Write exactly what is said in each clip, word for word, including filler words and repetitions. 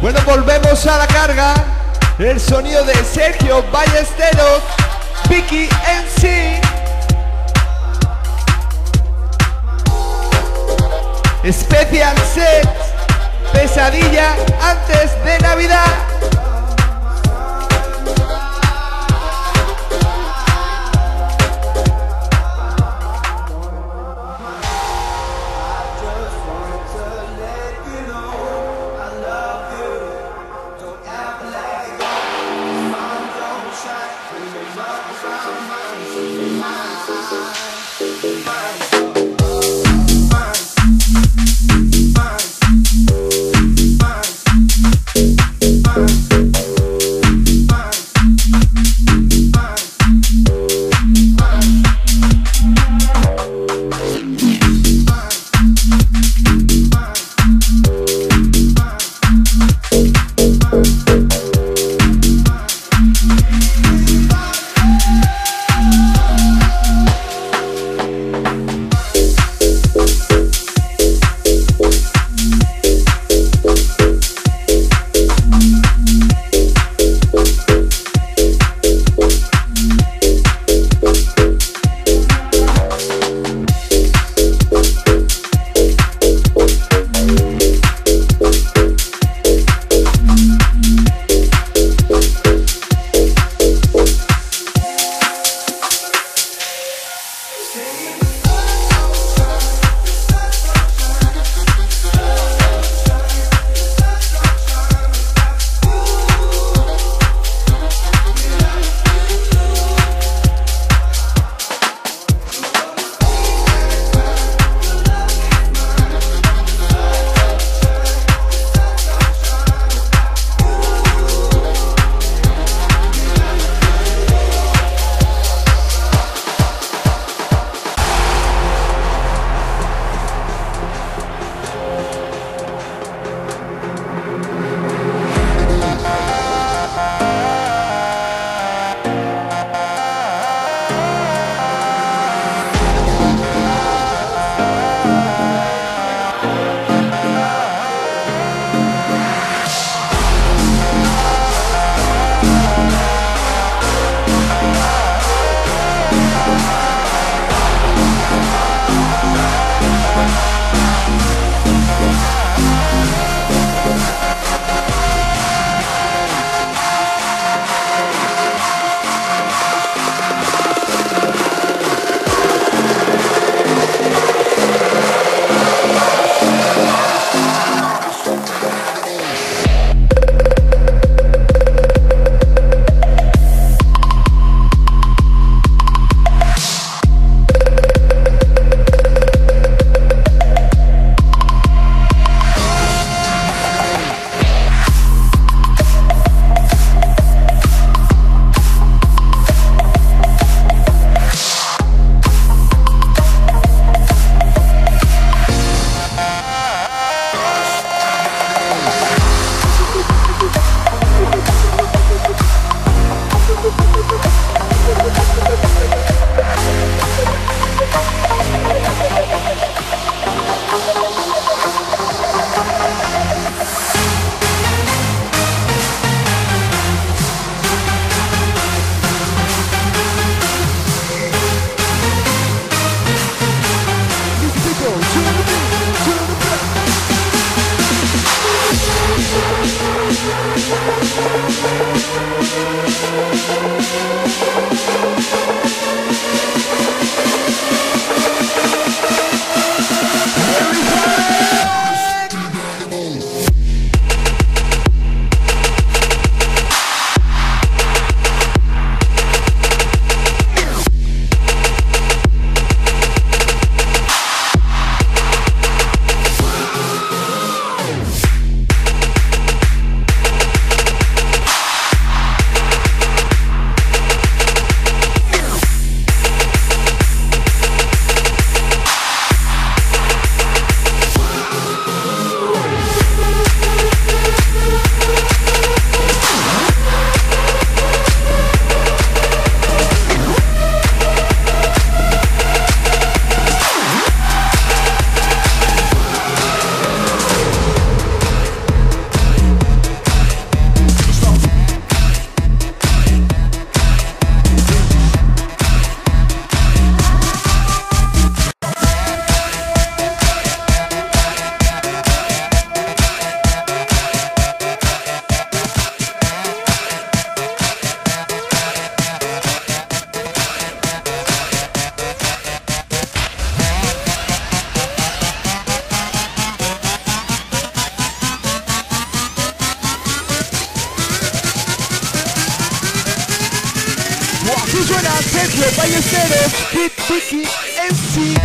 Bueno, volvemos a la carga. El sonido de Sergio Ballesteros, Vicky M C. Special Set, pesadilla antes de Navidad. Bye. Aquí suena Sergio Ballesteros, Hit Vicky M C.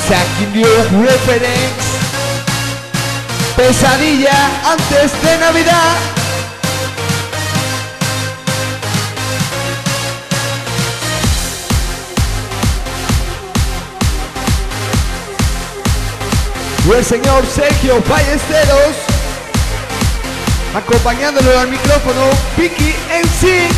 Isaac New Reference. Pesadilla antes de Navidad. Y el señor Sergio Ballesteros, acompañándolo al micrófono, Vicky M C.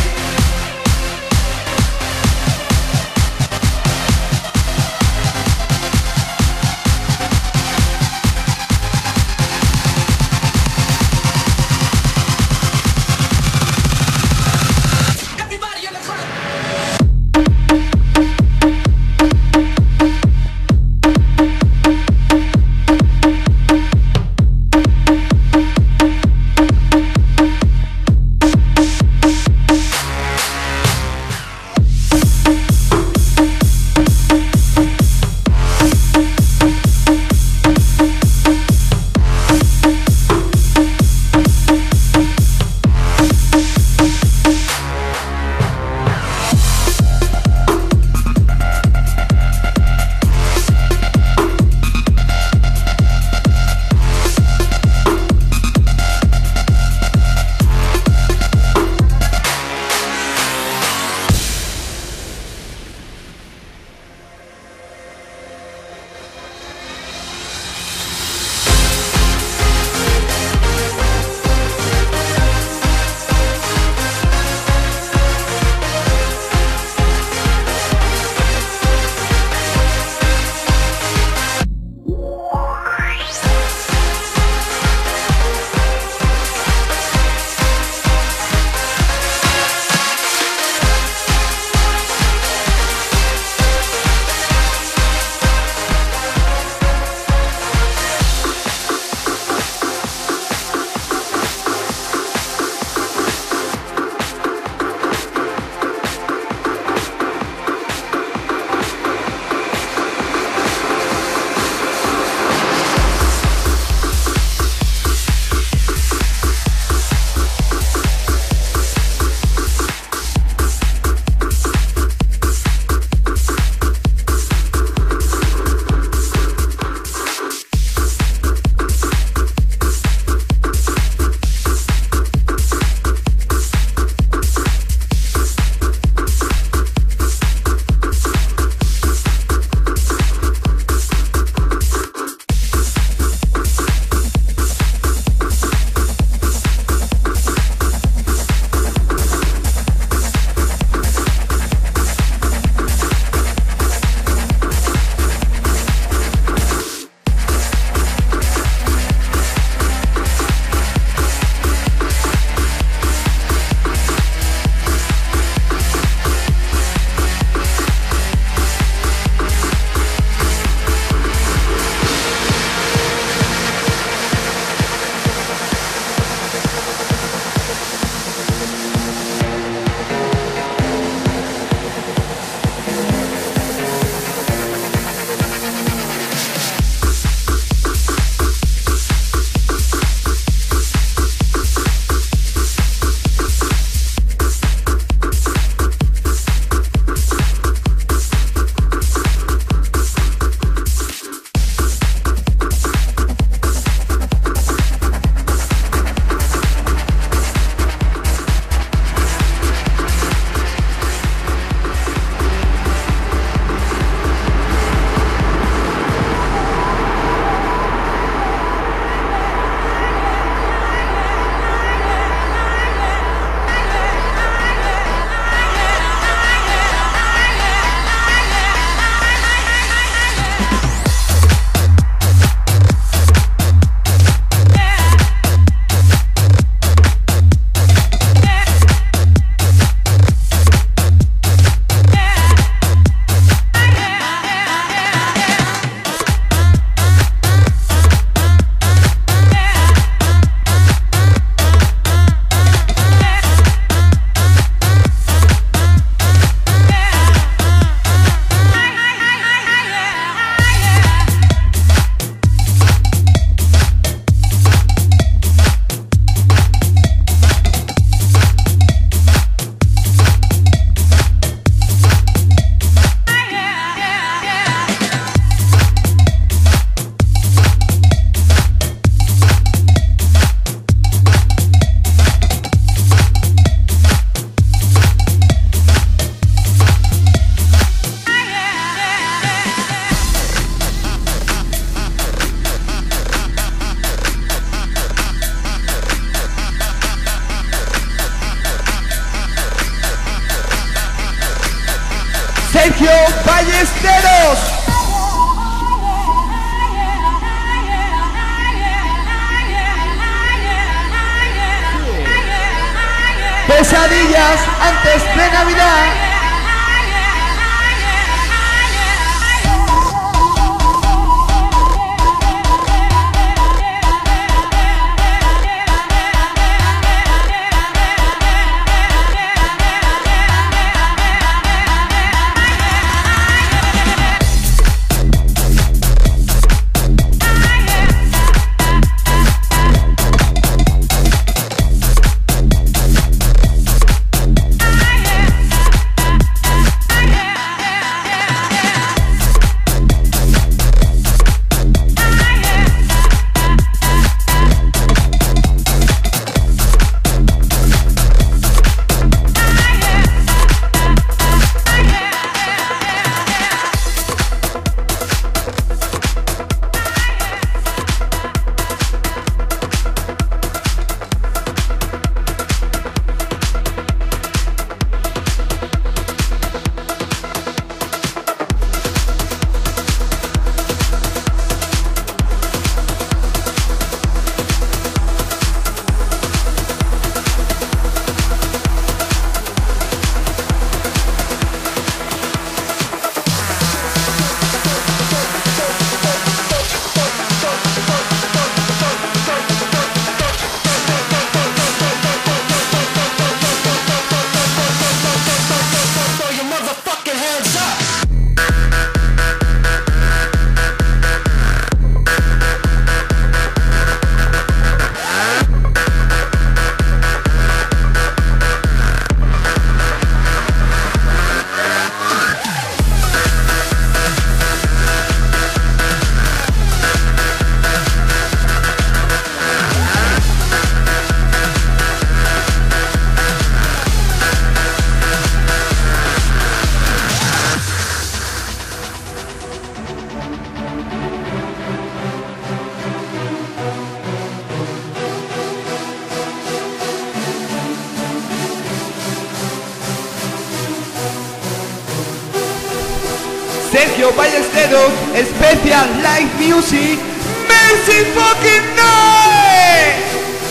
Sergio Ballesteros. Pesadillas antes de Navidad. Sergio Ballesteros, Special Live Music, Mercy fucking Night.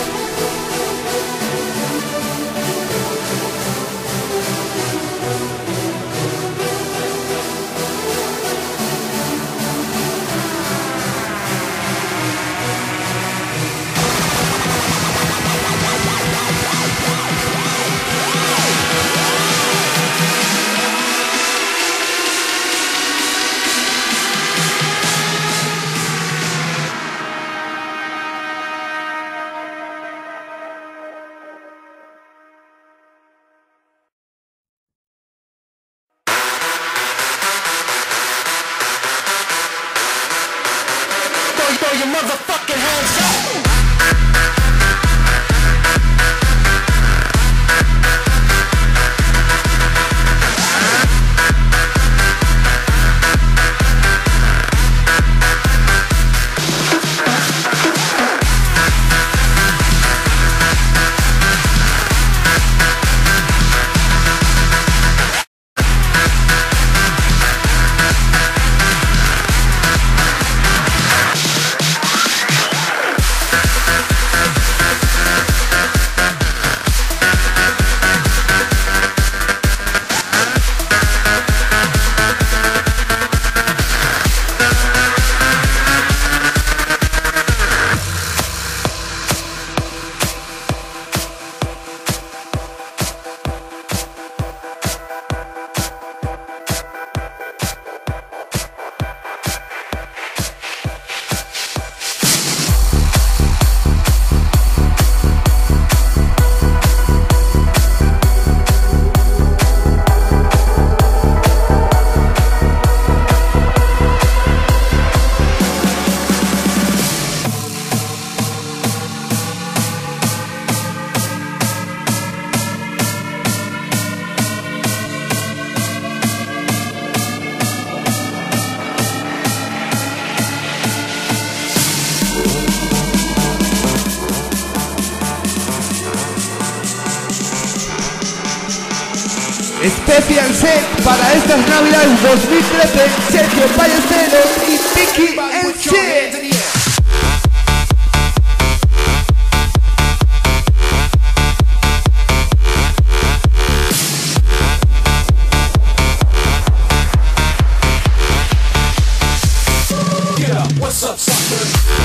Throw your motherfucking hands up. Special set para estas navidades dos mil trece, Sergio Ballesteros y Vicky M C. What's up, sucker?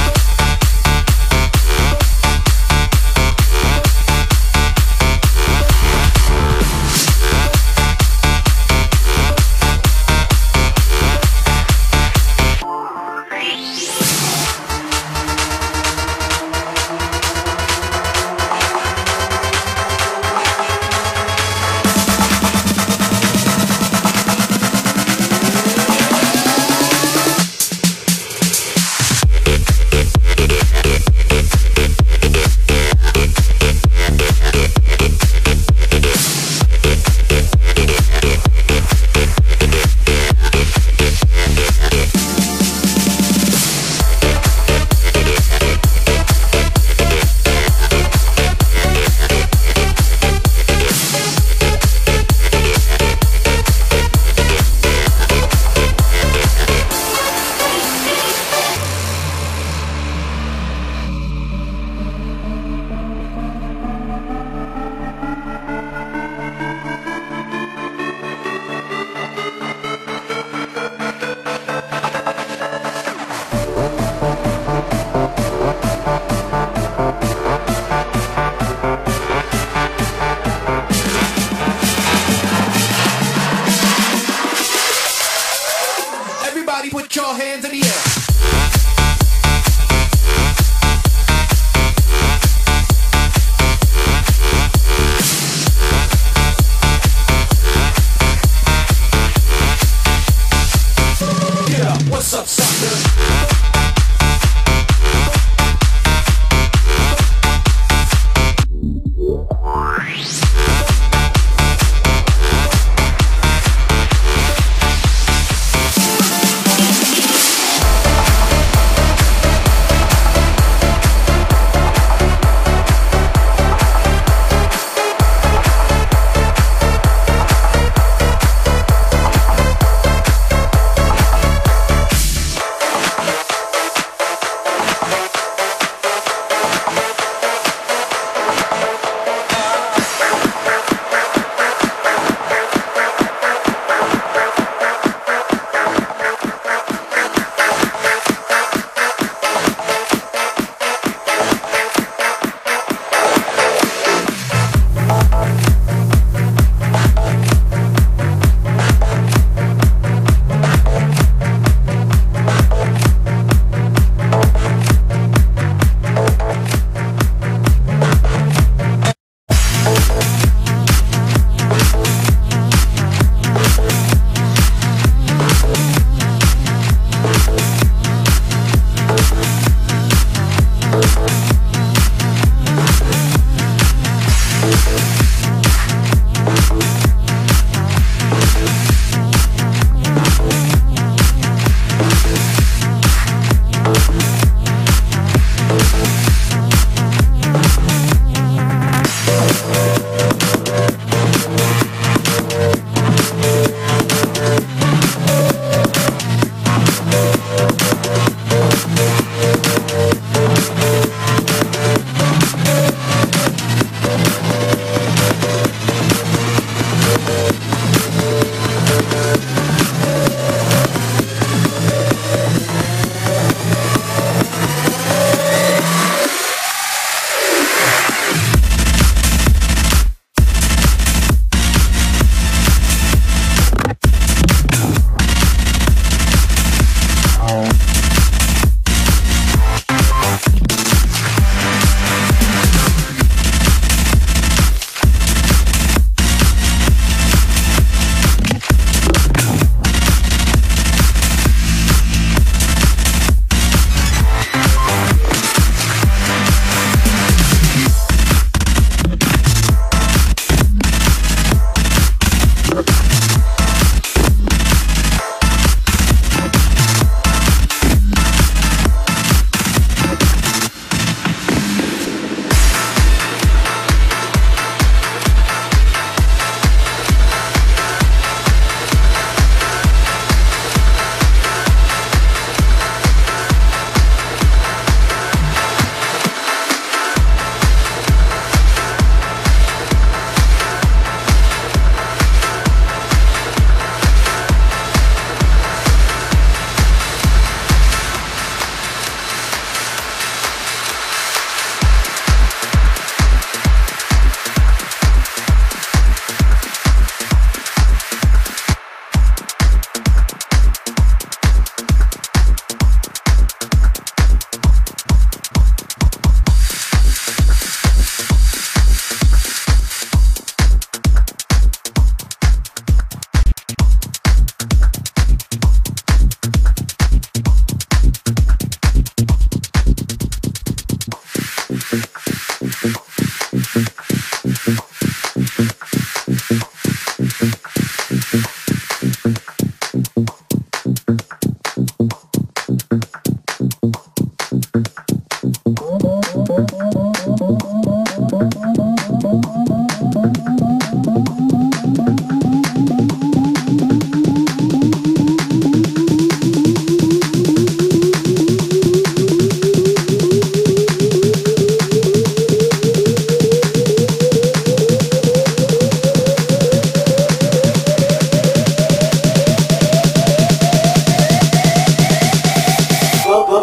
Put your hands in the air. Yeah, what's up, sucker?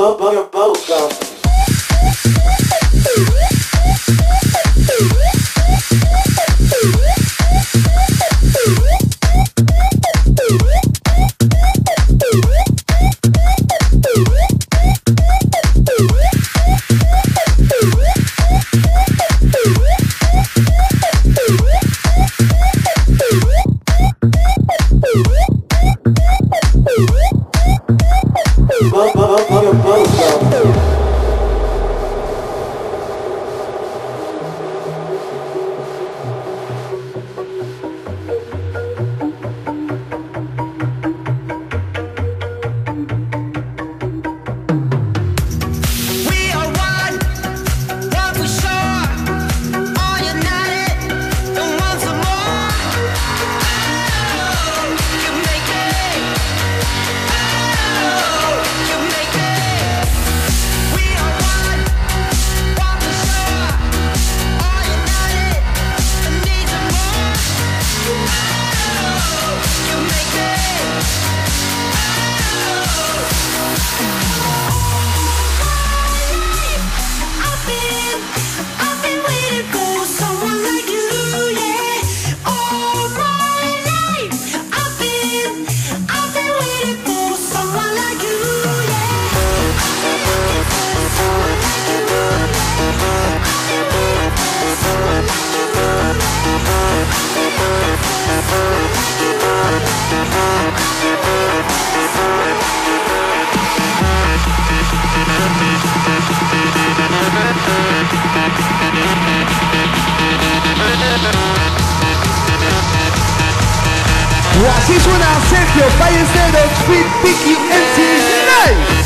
Así suena Sergio Ballesteros with Vicky M C Live.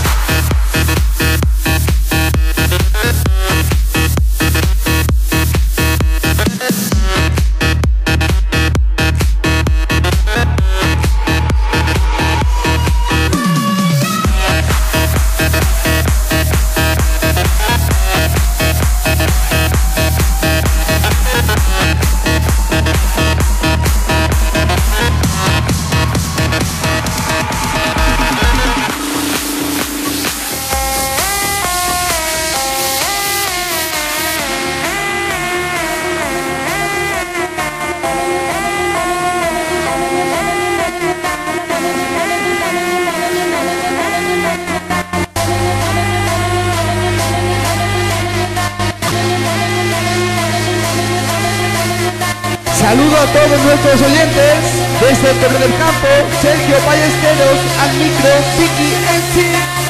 Saludo a todos nuestros oyentes desde el Torre del Campo, Sergio Ballesteros, al micro, Vicky M C.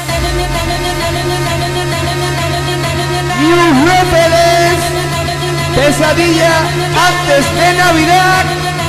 New Reference, pesadilla antes de Navidad.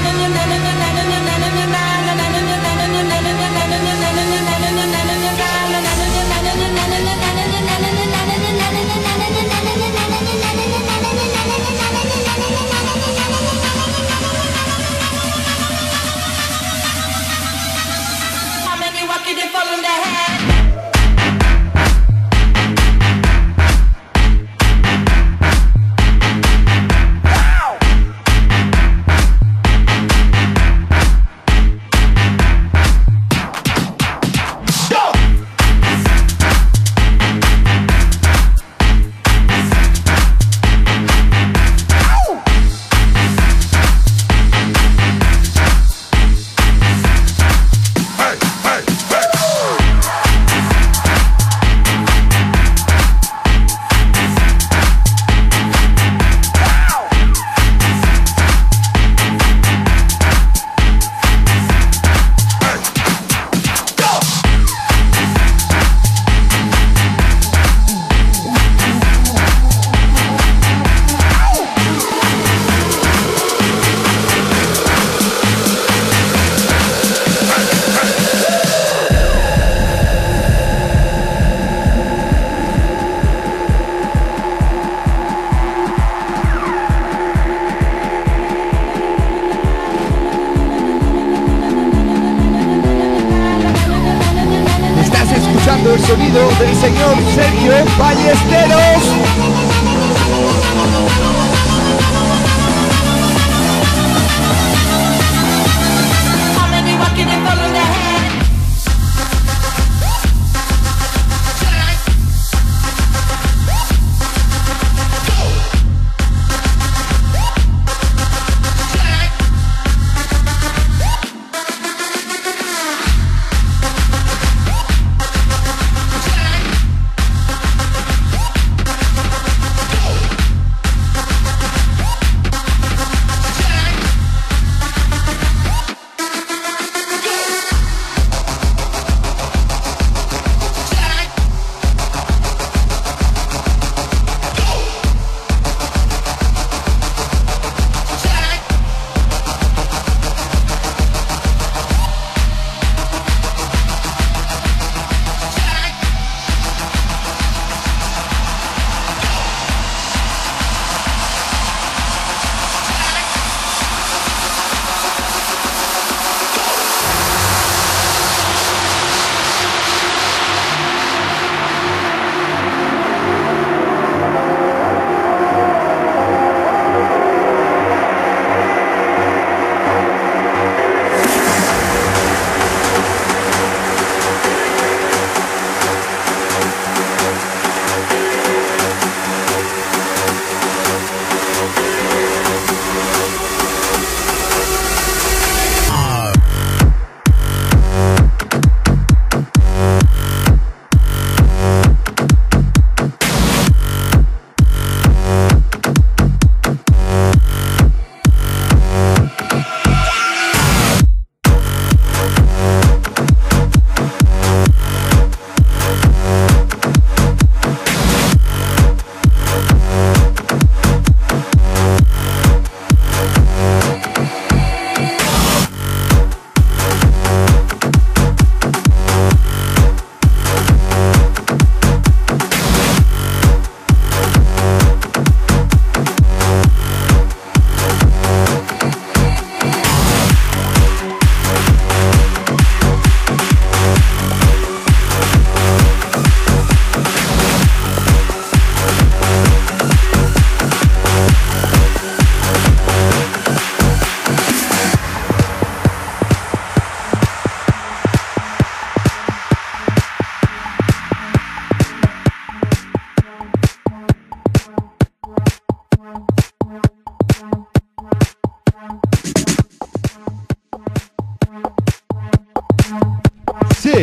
El sonido del señor Sergio Ballesteros.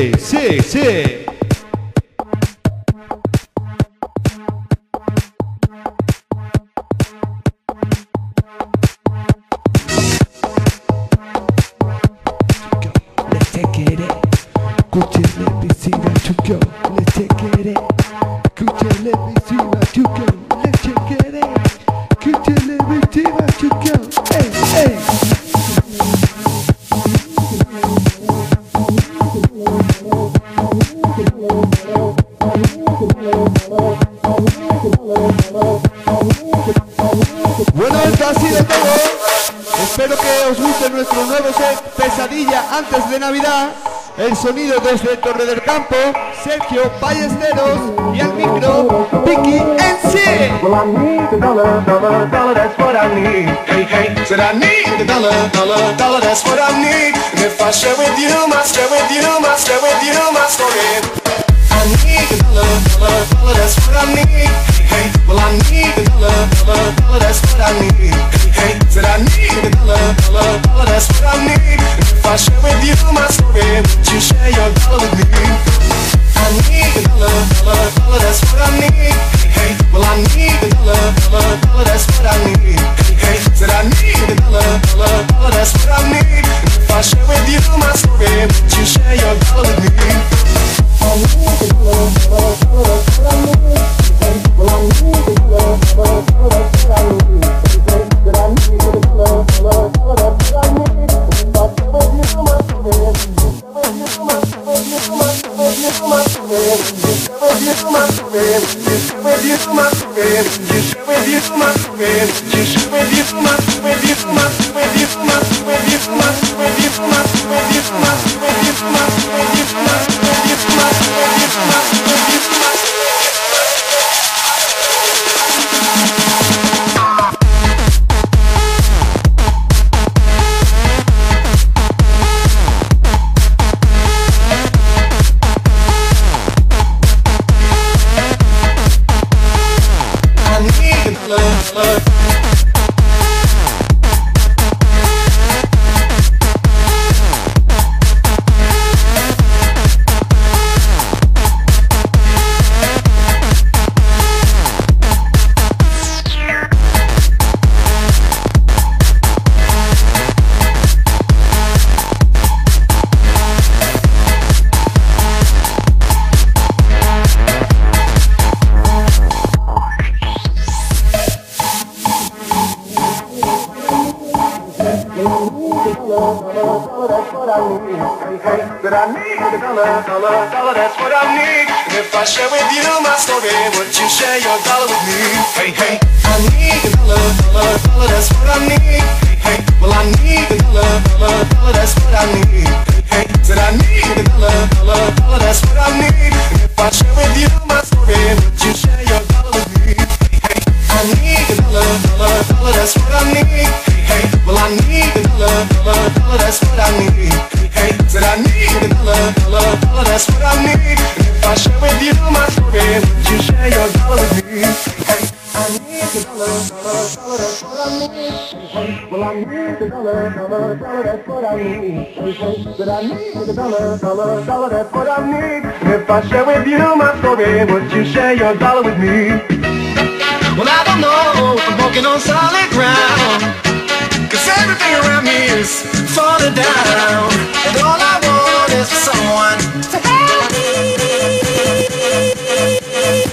sí, sí, sí. Let's take it in. Escuche, let me see what you go. Let's take it in. Escuche, let me see what you go. Let's take it in. Escuche, let me see what you go. Hey, hey. Bueno, esto ha sido todo. Espero que os guste nuestro nuevo set Pesadilla antes de Navidad. El sonido desde Torre del Campo, Sergio Ballesteros y al micro, Vicky en sí. Well, I need the dollar, dollar, dollar, that's what I need. Hey, hey, said I need the dollar, dollar, dollar, that's what I need. And if I share with you, my share with you, my share with you, my story. I need the dollar, dollar, dollar, that's what I need. Hey, hey, well, I need the dollar, dollar, dollar, that's what I need. Hey, hey, said I need the dollar, dollar, dollar, that's what I need. And if I share with you my story, would you share your dollar with me? I need the dollar, dollar, dollar, that's what I need. Hey, hey, well, I need the dollar, dollar, dollar, that's what I need. Hey, hey, said I need the dollar, dollar, dollar, that's what I need. And if I share with you my story, would you share your dollar with me? I need the dollar, dollar, dollar, that's what I need. Hey, well, I need the dollar, dollar, dollar, that's what I need. Hey, said I need the dollar, dollar, dollar, that's what I need. And if I share with you my story, would you share with you my story, with you my story, with you my story, would you share with you my story, would you share with you my story, would you share with you my story, would you share with you my story, with you my story, with you my story, with you my story, with you my story, with you my story, with you my story, with you my story, with you my story, with you my story, with you my story. That I need the dollar, dollar, dollar, that's what I need. And if I share with you my story, would you share your dollar with me? Hey, hey, I need the dollar, dollar, dollar, that's what I need. Hey, hey, well, I need the dollar, dollar, dollar, that's what I need. Hey, hey, said I need the dollar, dollar, dollar, that's what I need. And if I share with you my story, would you share your dollar with me? Hey, hey, I need the dollar, dollar, dollar, that's what I need. Hey, hey, well, I need the dollar, dollar, dollar, that's what I need. Hey, said I need the dollar, dollar, dollar, that's what I need. And if I share with you my story, would you share your dollar with me? Hey, I need the dollar, dollar, dollar, that's what I need. Hey, well, I need the dollar, dollar, dollar, that's what I need. Hey, said I need the dollar, dollar, dollar, that's what I need. And if I share with you my story, would you share your dollar with me? Well, I don't know if I'm walking on solid ground, 'cause everything around me is falling down. And all I want is for someone to help me.